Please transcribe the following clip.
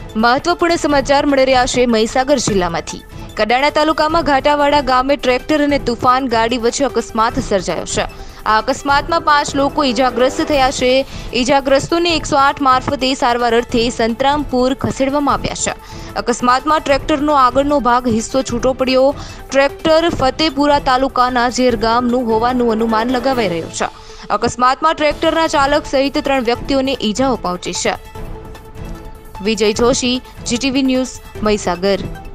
મહત્વપૂર્ણ સમાચાર મળી રહ્યા છે મહીસાગર જિલ્લામાંથી। કડાણા તાલુકામાં ઘાટાવાડા ગામે ટ્રેક્ટર અને તુફાન ગાડી વચ્ચે અકસ્માત સર્જાયો છે। આ અકસ્માતમાં 5 લોકો ઈજાગ્રસ્ત થયા છે। ઈજાગ્રસ્તોને 108 મારફતે સારવાર અર્થે સંતરામપુર ખસેડવામાં આવ્યા છે। અકસ્માતમાં ટ્રેક્ટરનો આગળનો ભાગ હિસ્સો છૂટો પડ્યો। ટ્રેક્ટર ફતેપુરા તાલુકાના ઝેર ગામનું હોવાનું અનુમાન લગાવાઈ રહ્યું છે। અકસ્માતમાં ટ્રેક્ટરના ચાલક સહિત 3 વ્યક્તિઓને ઈજાઓ પહોંચી છે। Vijay Joshi, GTV news, Mahisagar.